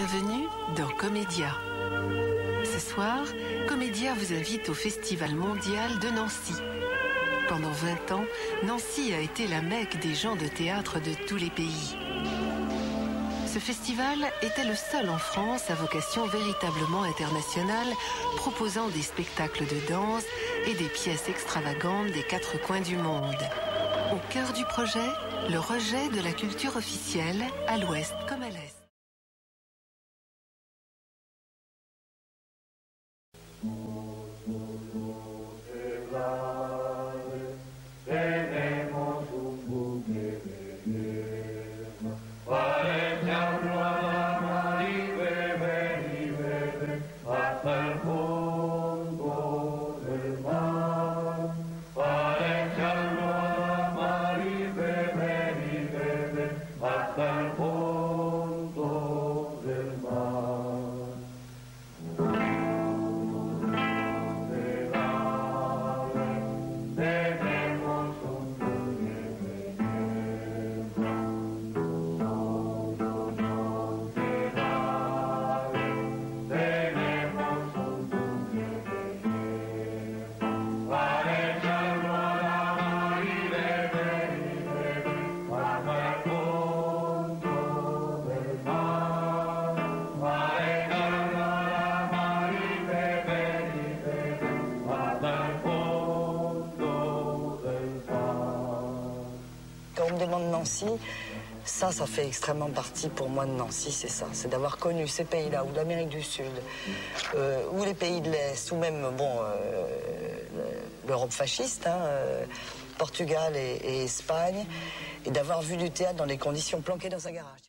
Bienvenue dans Comédia. Ce soir, Comédia vous invite au Festival mondial de Nancy. Pendant 20 ans, Nancy a été la Mecque des gens de théâtre de tous les pays. Ce festival était le seul en France à vocation véritablement internationale, proposant des spectacles de danse et des pièces extravagantes des 4 coins du monde. Au cœur du projet, le rejet de la culture officielle, à l'ouest comme à l'est. Quand on me demande Nancy, ça fait extrêmement partie pour moi de Nancy, c'est ça. C'est d'avoir connu ces pays-là, ou l'Amérique du Sud, ou les pays de l'Est, ou même, l'Europe fasciste, Portugal et Espagne, et d'avoir vu du théâtre dans des conditions planquées dans un garage.